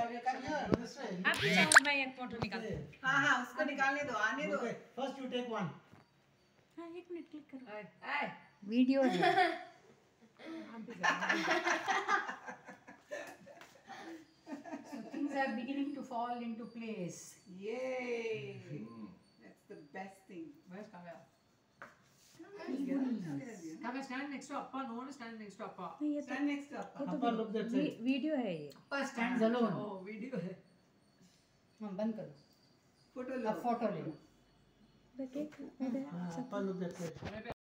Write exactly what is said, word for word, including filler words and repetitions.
आप पीछे मैं एक फोटो निकाल हाँ हाँ उसको निकालने दो आने दो फर्स्ट यू टेक वन हाँ एक मिनट क्लिक करो आए वीडियो है so things are beginning to fall into place yay that's the best thing where's Kavya Kavya stand next to Appa no one stand next to Appa stand next to Appa Appa look that side video है ये Appa stands alone oh video है हाँ बंद करो photo लो अब photo ले लो Appa look that side